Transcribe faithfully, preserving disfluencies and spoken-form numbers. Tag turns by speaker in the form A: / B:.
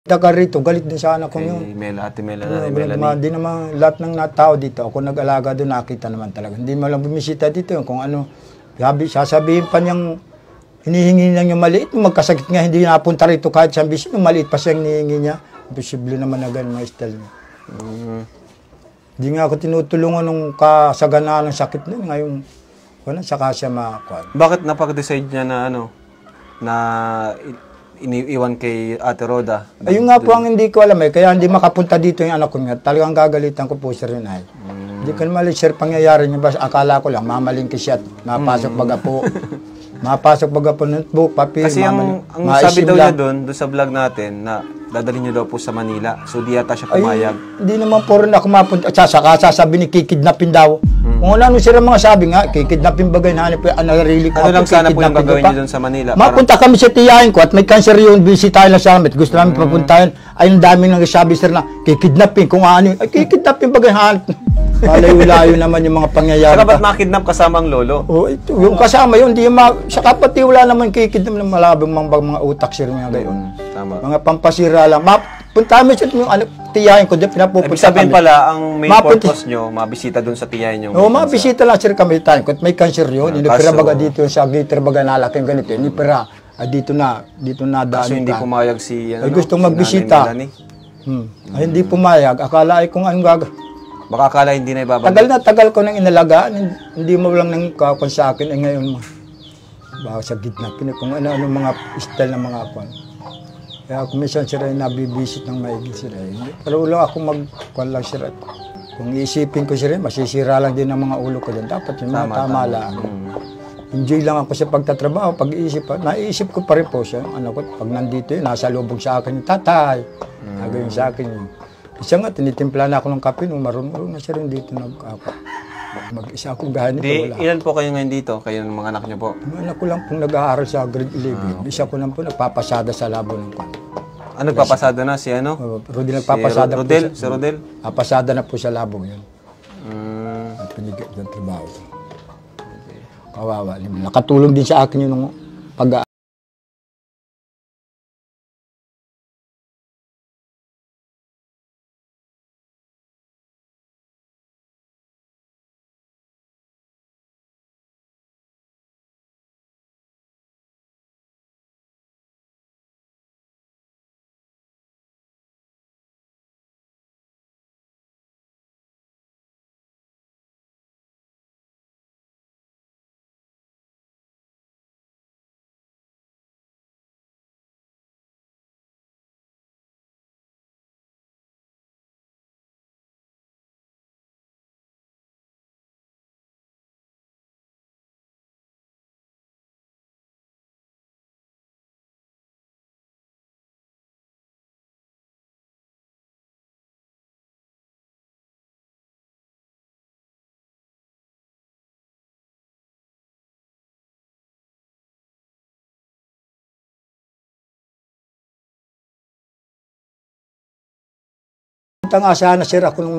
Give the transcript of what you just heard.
A: Taga rito, galit din sa anak ko yun.
B: Mela, ate Mela,
A: Uh,
B: Melanie.
A: Di naman lahat ng tao dito, ako nag-alaga doon, nakita naman talaga. Hindi mo lang bumisita dito yung kung ano, sabi, sasabihin pa niyang hinihingi niya yung maliit, magkasakit nga, hindi napunta rito kahit sa bisyo, maliit pa siyang hinihingi niya. Posible naman na ganun mga style niya.
B: Mm.
A: Hindi nga ako tinutulungan nung kasaganaan ng sakit na ngayon, wala, saka siya makakuha.
B: Bakit napag-decide niya na ano, na iniiwan kay Ate Roda?
A: Ayun nga po ang hindi ko alam eh, kaya hindi makapunta dito yung anak ko nga. Talagang gagalitan ko po sir yun ay. Mm. Hindi ko naman sir pangyayari niya, basta akala ko lang mamalingki siya at mapasok baga po. Mapasok baga po notebook, papel,
B: kasi ang, ang sabi daw niya doon, doon sa vlog natin, na dadalhin niyo daw po sa Manila. So di yata siya pumayag.
A: Ay, hindi naman po rin ako mapunta. At saka sasabi ni kikidnapin daw. Hmm. Kung ano sila mga sabi nga, kikidnapin bagay na hanip. Ano,
B: ano lang sana po yung gagawin niyo doon sa Manila?
A: Mapunta kami sa tiyahin ko at may cancer yun, bisitahin lang sa amin. Gusto namin hmm. papuntahin. Ay, ang daming nagsasabi sir na kikidnapin. Kung ano, ay kikidnapin bagay hanip. Malayo-layo naman yung mga pangyayari.
B: Saka ba't makidnap kasama ang lolo?
A: Oh, ito, yung kasama yun, di ma sa kapati wala naman kikidnap ng malabang mga, mga utak sir mga gayon.
B: Hmm, tama.
A: Mga pampasira lang. Ma punta mo sa yung ano, tiyahin ko, pinapupunta
B: kami. Ibig sabihin pala, ang main Mapunti purpose nyo, mabisita dun sa tiyahin nyo.
A: Oo, mabisita lang sir kami tayo. Kung may cancer yun, uh, inipira baga dito sa glitter baga nalaking ganito, inipira. Ah, dito na, dito na daan.
B: Kaso hindi pumayag si, ano,
A: ay gustong
B: si
A: magbisita. Hmm. Ay, hindi pumayag. Akala ay kung anong gagawin.
B: Baka akala hindi na ibabalik.
A: Tagal na tagal ko nang inalagaan, hindi mo lang nang kakon sa akin. Eh ngayon, baka sa gitna, kung ano-ano mga style ng mga akon. Kaya kung minsan sila ay nabibisit ng maigil sila. Pero ulo ako mag-kwan lang sila. Kung iisipin ko sila, masisira lang din ang mga ulo ko dyan. Dapat yung mga tama, tama lang. Hmm. Enjoy lang ako sa pagtatrabaho. Pag-iisip, naiisip ko pa rin po siya. Ano ko, pag nandito yun, nasa lubog sa akin yung tatay. Hmm. Nagawin sa akin yun. Isa nga, tinitimpla na ako ng kape nung marunong na siya rin dito nag-ako. Mag-isa akong gahan nito,
B: di,
A: wala.
B: Ilan po kayo ngayon dito? Kayo ng mga anak niyo po?
A: Ang anak ko lang pong nag-aaral sa grade eleven. Ah, okay. Isa ko lang po nagpapasada sa labo ng kwan.
B: Ah, nagpapasada na si ano?
A: Uh, Rodel nagpapasada
B: si Rodel,
A: po.
B: Si Rodel?
A: Papasada na po sa labo yun.
B: Mm.
A: At pinigit ng trabaho. Okay. Kawawa. Nakatulong din sa akin yung pag nga sana sir ako nung